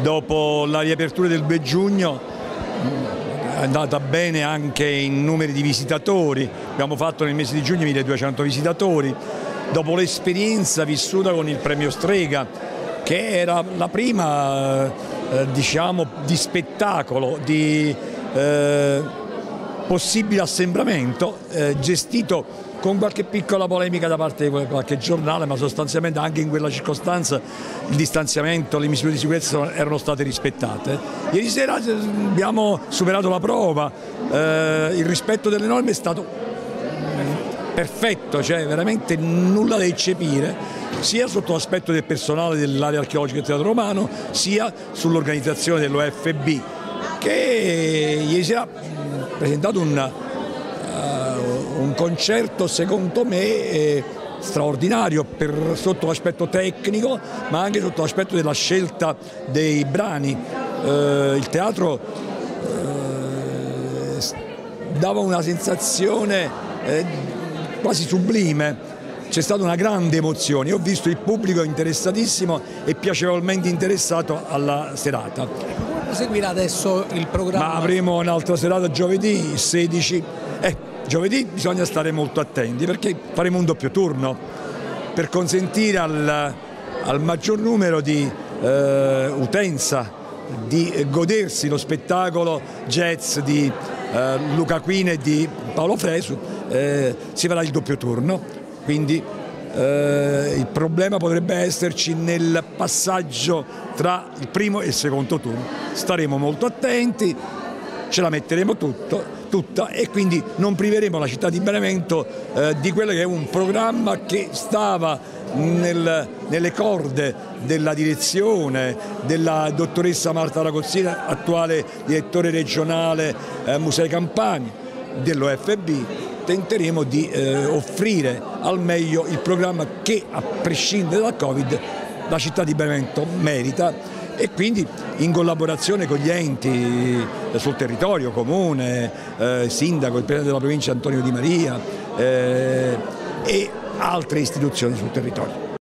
dopo la riapertura del 2 giugno è andata bene anche in numeri di visitatori, abbiamo fatto nel mese di giugno 1200 visitatori, dopo l'esperienza vissuta con il premio Strega, che era la prima diciamo di spettacolo, di possibile assembramento, gestito con qualche piccola polemica da parte di qualche giornale, ma sostanzialmente anche in quella circostanza il distanziamento, le misure di sicurezza erano state rispettate. Ieri sera abbiamo superato la prova, il rispetto delle norme è stato perfetto, cioè veramente nulla da eccepire, sia sotto l'aspetto del personale dell'area archeologica del Teatro Romano, sia sull'organizzazione dell'OFB, che ieri sera ha presentato un concerto secondo me straordinario sotto l'aspetto tecnico, ma anche sotto l'aspetto della scelta dei brani. Il teatro dava una sensazione quasi sublime, c'è stata una grande emozione, io ho visto il pubblico interessatissimo e piacevolmente interessato alla serata. Come seguirà adesso il programma? Ma avremo un'altra serata giovedì 16. Giovedì bisogna stare molto attenti perché faremo un doppio turno per consentire al maggior numero di utenza di godersi lo spettacolo jazz di Luca Quina e di Paolo Fresu. Si farà il doppio turno, quindi il problema potrebbe esserci nel passaggio tra il primo e il secondo turno. Staremo molto attenti, ce la metteremo tutta e quindi non priveremo la città di Benevento di quello che è un programma che stava nelle corde della direzione della dottoressa Marta Ragozzina, attuale direttore regionale Musei Campania, dell'OFB. Tenteremo di offrire al meglio il programma che, a prescindere dal Covid, la città di Benevento merita, e quindi in collaborazione con gli enti sul territorio, comune, sindaco, il presidente della provincia Antonio Di Maria e altre istituzioni sul territorio.